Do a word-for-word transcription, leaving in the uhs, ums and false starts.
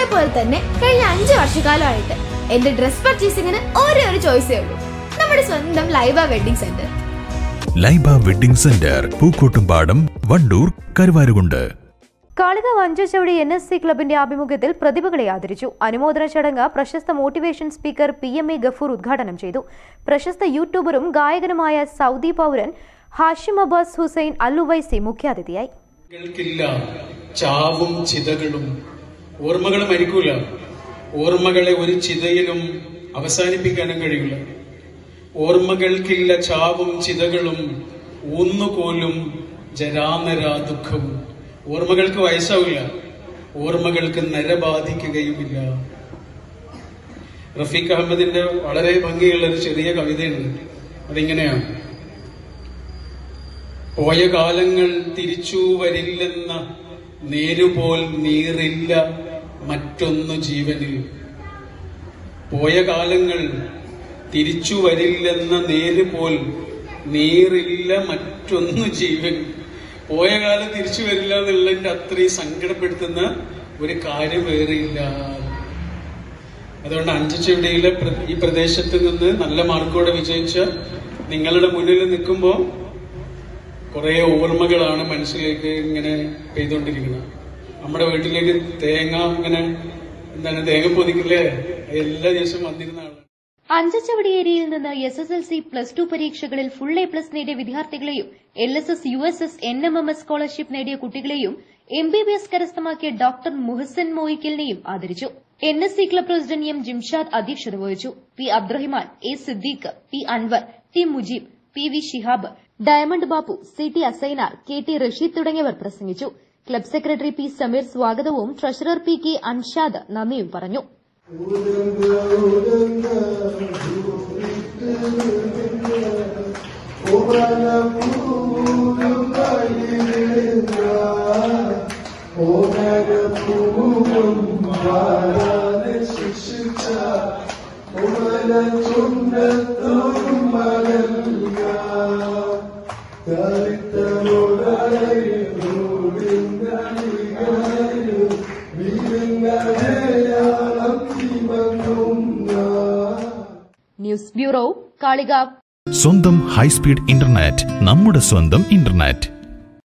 അതേപോലെ തന്നെ കഴിഞ്ഞ അഞ്ചു വർഷക്കാലമായിട്ട് എന്റെ ഡ്രസ് പർച്ചേസിംഗിന് ഒരേ ഒരു ചോയ്സേ ഉള്ളൂ, നമ്മുടെ സ്വന്തം Laiba wedding centre. Laiba wedding centre, Pookkottumpadam, Wandoor, Karuvarakundu. Kalikavu Anchachavadi N S C ക്ലബിന്റെ ആഭിമുഖ്യത്തിൽ പ്രതിഭകളെ ആദരിച്ചു. അനുമോദന ചടങ്ങ് പ്രശസ്ത motivation speaker P M A Gafoor ഉദ്ഘാടനം ചെയ്തു. പ്രശസ്ത യൂട്യൂബറും ഗായകനുമായ സൗദി പൗരൻ ഹാഷിം അബ്ബാസ് ഹുസൈൻ അല്ലുവൈസി മുഖ്യാതിഥിയായി. ചാവും ചിതകളും ഓർമ്മകൾ മരിക്കൂല. ഓർമ്മകളെ ഒരു ചിതയിലും അവസാനിപ്പിക്കാനും കഴിയില്ല. ഓർമ്മകൾക്കില്ല ചാവും ചിതകളും ഊന്നുകോലും ജരാനര ദുഃഖവും. ഓർമ്മകൾക്ക് വയസ്സാവില്ല, ഓർമ്മകൾക്ക് നരബാധിക്കുകയുമില്ല. റഫീഖ് അഹമ്മദിന്റെ വളരെ ഭംഗിയുള്ള ഒരു ചെറിയ കവിതയുണ്ട്. അതിങ്ങനെയാണ്: പോയ കാലങ്ങൾ തിരിച്ചു വരില്ലെന്ന നേരുപോൽ നീറില്ല മറ്റൊന്നു ജീവനിൽ. പോയ കാലങ്ങൾ തിരിച്ചു വരില്ലെന്ന നേരുപോൽ നീറില്ല മറ്റൊന്നു ജീവൻ. പോയ കാലം തിരിച്ചു വരില്ല എന്നുള്ളതിന്റെ അത്രയും സങ്കടപ്പെടുത്തുന്ന ഒരു കാര്യം വേറെയില്ല. അതുകൊണ്ട് അഞ്ചുചവടിയിലെ ഈ പ്രദേശത്ത് നിന്ന് നല്ല മാർക്കോടെ വിജയിച്ച നിങ്ങളുടെ മുന്നിൽ നിൽക്കുമ്പോൾ കുറെ ഓർമ്മകളാണ് മനസ്സിലേക്ക് ഇങ്ങനെ പെയ്തുകൊണ്ടിരിക്കുന്നത്. നമ്മുടെ വീട്ടിലേക്ക് തേങ്ങ ഇങ്ങനെ എന്താണ് തേങ്ങ പൊതിക്കില്ലേ, എല്ലാ ദിവസവും വന്നിരുന്ന ആളാണ്. അഞ്ചുചവടി ഏരിയയിൽ നിന്ന് S S L C plus two പരീക്ഷകളിൽ ഫുൾ എ പ്ലസ് നേടിയ വിദ്യാർത്ഥികളെയും L S S U S S N M M S scholarship നേടിയ കുട്ടികളെയും എം ബി ബി എസ് കരസ്ഥമാക്കിയ ഡോക്ടർ മുഹസിൻ മോയിക്കലിനെയും ആദരിച്ചു. N S C club president M Jimshad അധ്യക്ഷത വഹിച്ചു. P Abdurahiman, A Siddique, P Anwar, T Mujeeb, P V Shihab, diamond Bappu, C T Asainar, K T Rasheed തുടങ്ങിയവർ പ്രസംഗിച്ചു. Club secretary P Sameer സ്വാഗതവും ട്രഷറർ പി കെ അൻഷാദ് നന്ദിയും പറഞ്ഞു. News bureau, Kalikavu. സ്വന്തം ഹൈസ്പീഡ് ഇന്റർനെറ്റ്, നമ്മുടെ സ്വന്തം ഇന്റർനെറ്റ്.